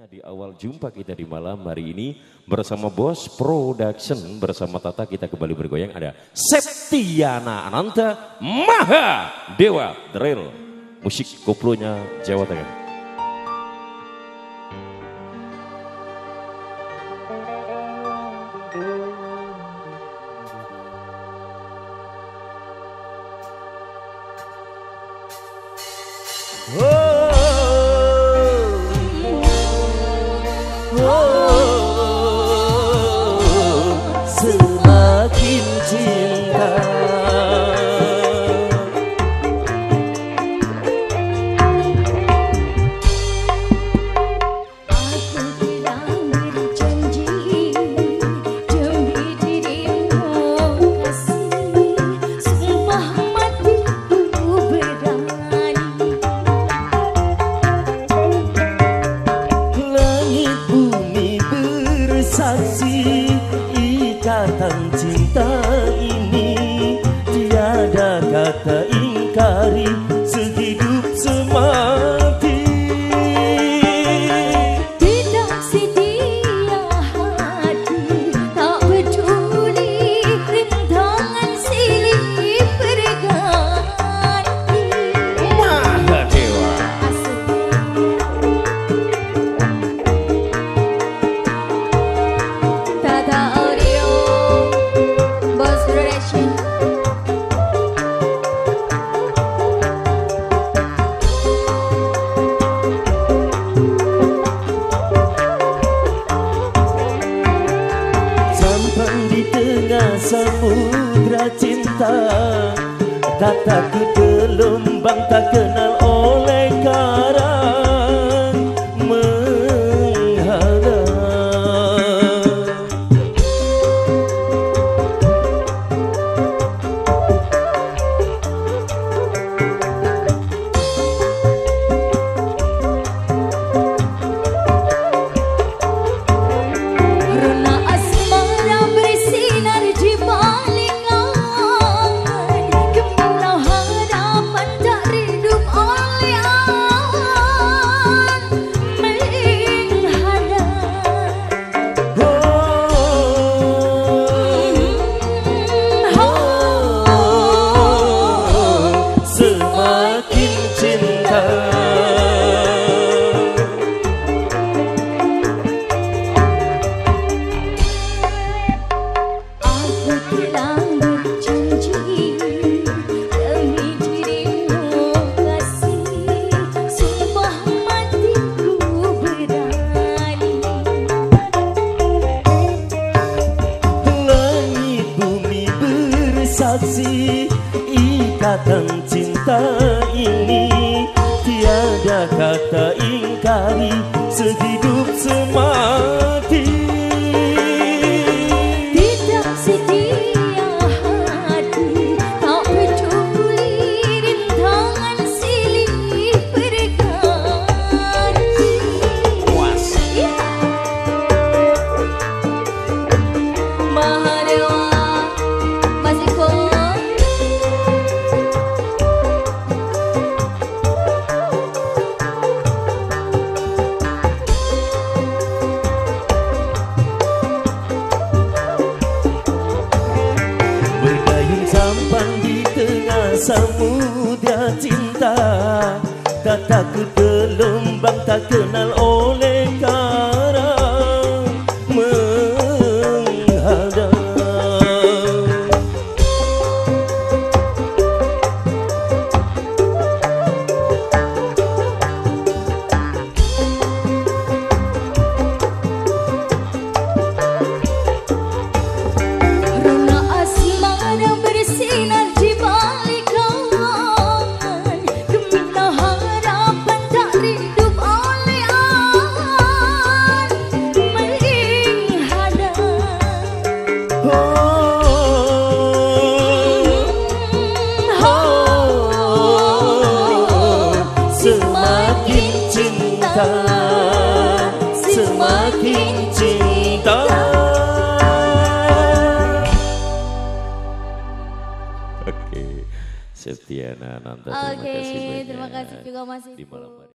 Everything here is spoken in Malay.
Di awal jumpa kita di malam hari ini bersama Bos Production, bersama Tata kita kembali bergoyang. Ada Septiana Ananta Maha Dewa Drill, musik koplonya Jawa Tengah. Semakin cinta aku bilang berjanji demi dirimu kasih, sumpah matiku berani. langit bumi bersaksi, ikatan cinta ini tiada kata ingkari, sehidup semati. Tidak sedia hati, tak peduli rintangan silih berganti. Maha Dewa. Tata Audio, Bos Production. Sampai di tengah samudra cinta, kataku gelombang tak kenal oleh karang menghadang. Rona asmara bersinar di balik angan, gemilau harapan tak redup oleh awan menghadang. Semakin cinta Aku telah berjanji demi dirimu kasih, sumpah matiku berani. langit bumi bersaksi, ikatan cinta ini tiada kata ingkari, sehidup semati. Tidak sedia hati, tak peduli rintangan silih berganti. Puas. Maha Dewa, Mas Iko. Berdayung sampan di tengah samudra cinta, kataku gelombang tak kenal oleh karang menghadang. Rona asmara bersinar di balik angan, gemilau harapan tak redup oleh awan menghadang. Semakin cinta, semakin cinta. Oke, Septiana Ananta, terima kasih banyak. Terima kasih juga Mas Di Iko. malam hari.